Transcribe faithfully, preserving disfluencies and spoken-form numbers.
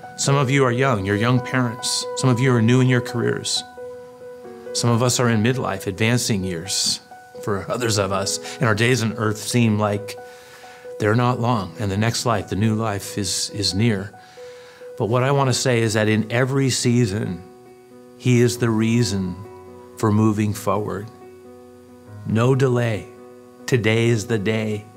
Some of you are young, you're young parents. Some of you are new in your careers. Some of us are in midlife, advancing years. For others of us, and our days on earth seem like they're not long, and the next life, the new life, is, is near. But what I want to say is that in every season, He is the reason for moving forward. No delay. Today is the day.